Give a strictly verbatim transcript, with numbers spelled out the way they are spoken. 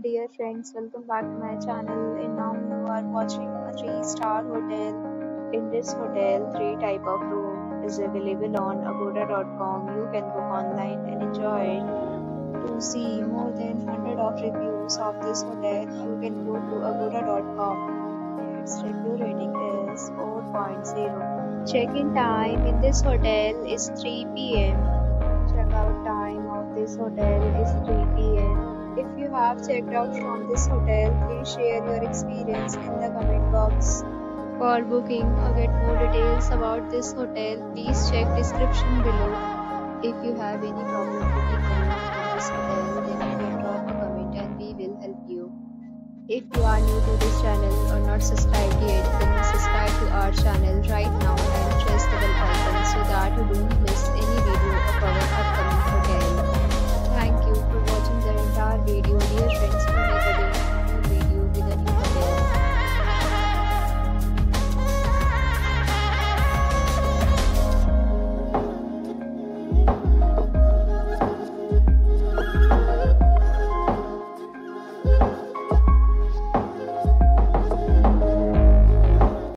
Dear friends, welcome back to my channel. And now you are watching a three-star hotel. In this hotel, three type of room is available on agoda dot com. You can book online and enjoy it. To see more than one hundred of reviews of this hotel, you can go to agoda dot com. Its review rating is four point zero. Check-in time in this hotel is three p m Check-out time of this hotel is three p m If you have checked out from this hotel, please share your experience in the comment box. For booking or get more details about this hotel, please check description below. If you have any problem booking or not in this hotel, then you can drop a comment and we will help you. If you are new to this channel or not subscribed yet, then subscribe to our channel right now and press the bell icon so that you don't miss any video of our upcoming hotel. Thank you for watching the entire video, dear friends.